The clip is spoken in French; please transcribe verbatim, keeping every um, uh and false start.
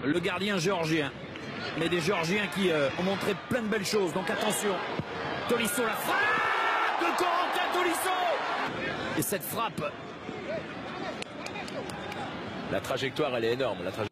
le gardien géorgien. Mais des Géorgiens qui euh, ont montré plein de belles choses. Donc attention. Tolisso, la frappe de Corentin Tolisso. Et cette frappe. La trajectoire, elle est énorme. La trajectoire